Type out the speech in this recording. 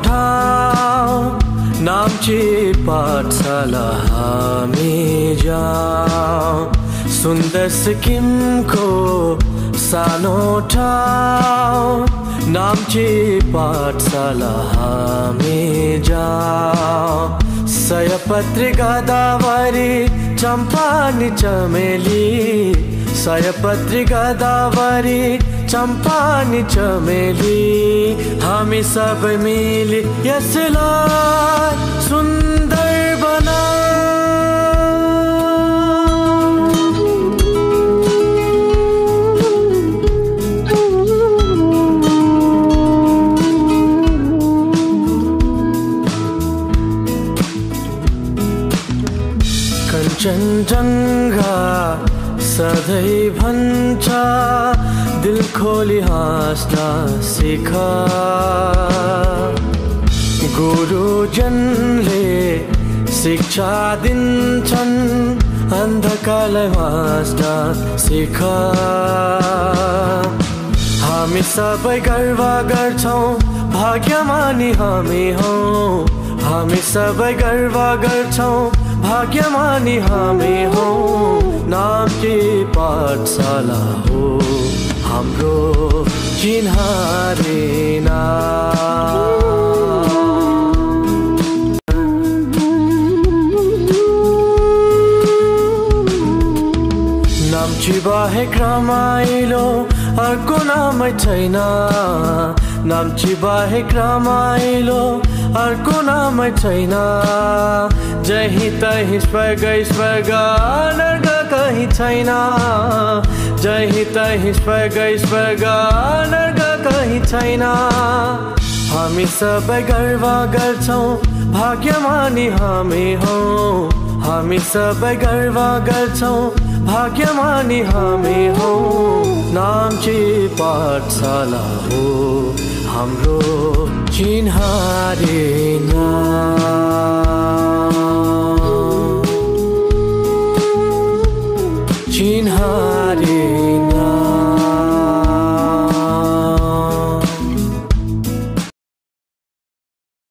ठाउँ नाम्ची पाठशाला हामी जाउँ। सुन्दर सिक्किमको सानो ठाउँ नाम्ची पाठशाला हामी जाउँ। सयपत्री गोदावरी चम्पानी चमेली, सयपत्री गोदावरी चम्पानी चमेली, हामी सबै मिली यसलाई सुन्दर बनाऊ। कञ्चनजङ्घा सधैँ भन्छ दिल खोली हाँस्न सिक। गुरुजनले शिक्षा दिन्छन् अन्धकारलाई हाँस्न सिक। हामी सबै गर्व गर्छौँ भाग्यमानी हामी हौँ। हामी सबै गर्व गर्छौँ भाग्यमानी हामी हौँ। नाम्ची पाठशाला हो हाम्रो चिन्हारी नाम्ची बाहेक रमाइलो अर्को नामै छैन। नाम्ची बाहेक रमाइलो अर्को नामै छैन। जहीँ तहीँ स्वर्ग स्वर्ग नर्क कहीँ छैन। जहीँ तहीँ स्वर्ग स्वर्ग नर्क कहीँ छैन। हामी सबै गर्व गर्छौँ भाग्यमानी हामी हौँ। हामी सबै गर्व गर्छौँ भाग्यमानी हामी हौँ। नाम्ची पाठशाला हो हाम्रो चिन्हारी नाम।